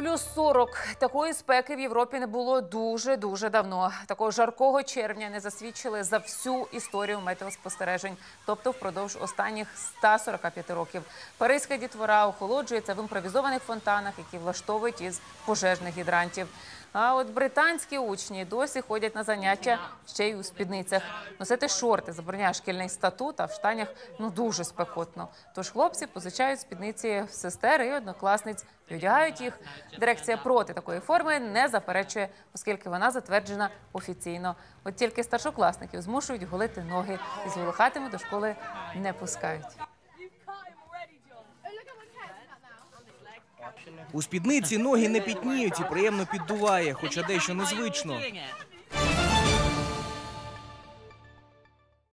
плюс 40. Такої спеки в Європі не було дуже давно. Такого жаркого червня не засвідчили за всю історію метеоспостережень, тобто впродовж останніх 145 років. Паризька дітвора охолоджується в імпровізованих фонтанах, які влаштовують із пожежних гідрантів. А от британські учні досі ходять на заняття ще й у спідницях. Носити шорти забороняє шкільний статут, а в штанях дуже спекотно. Тож хлопці позичають спідниці в сестер і однокласниць і одягають їх. Дирекція проти такої форми не заперечує, оскільки вона затверджена офіційно. От тільки старшокласників змушують голити ноги і з волохатими до школи не пускають. У спідниці ноги не пітніють і приємно піддуває, хоча дещо незвично.